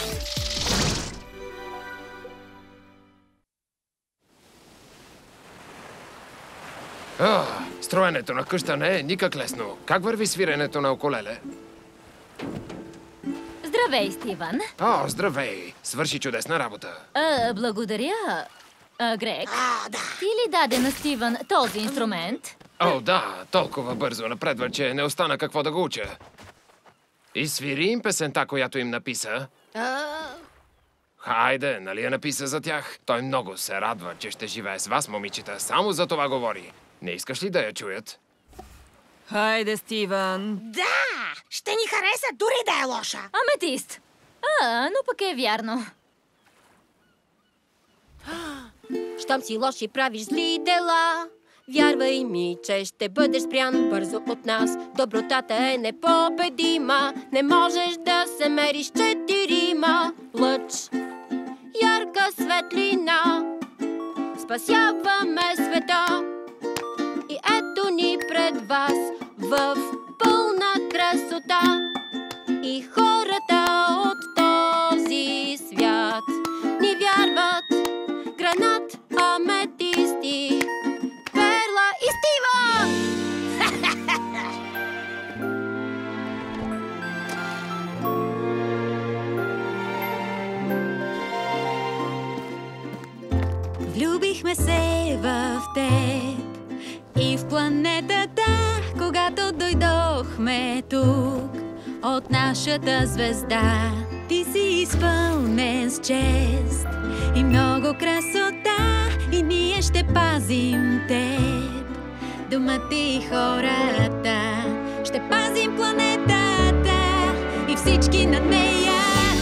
Строенето на къща не е никак лесно. Как върви свиренето на укулеле? Здравей, Стивън. О, здравей! Свърши чудесна работа. Благодаря, Грег. Ти ли даде на Стивън този инструмент? О, да, толкова бързо напредва, че не остана какво да го уча. И свири им песента, която им написа. Хайде, нали я написа за тях? Той много се радва, че ще живее с вас, момичета. Само за това говори. Не искаш ли да я чуят? Хайде, Стивън. Да! Ще ни хареса, дори да е лоша. Аметист. Но пък е вярно. Щом си лош и правиш зли дела, вярвай ми, че ще бъдеш спрян бързо от нас. Добротата е непобедима, не можеш да се мериш четирима. Лъч, ярка светлина, спасяваме света. И ето ни пред вас в пълна красота. И хората от този свят ни вярват. Гранат, аметисти, перла и Стивън! Влюбихме се в теб и в планетата, когато дойдохме тук от нашата звезда. Ти си изпълнен с чест и много красота, и ние ще пазим теб, думата и хората. Ще пазим планетата и всички над нея.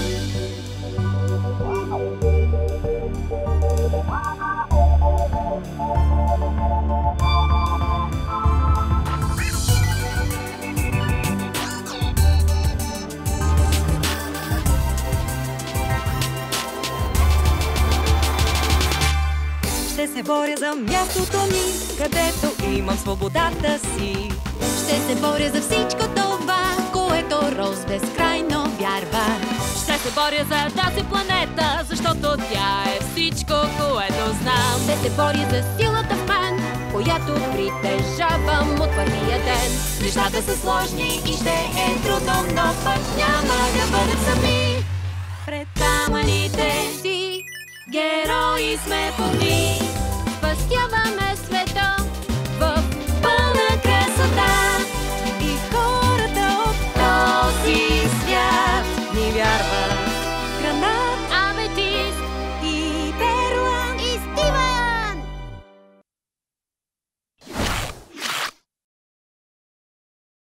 Ще се боря за мястото ми, където имам свободата си. Ще се боря за всичко това, което Роуз безкрайно вярва. Ще се боря за тази планета, защото тя е всичко, което знам. Ще се боря за силата в мен, която притежавам от първия ден. Нещата са сложни и ще е трудно, но пък няма да бъдем сами. Пред камъните си герои сме подни. Спасяваме света В пълна красота и хората от този свят Ни вярва. гранат.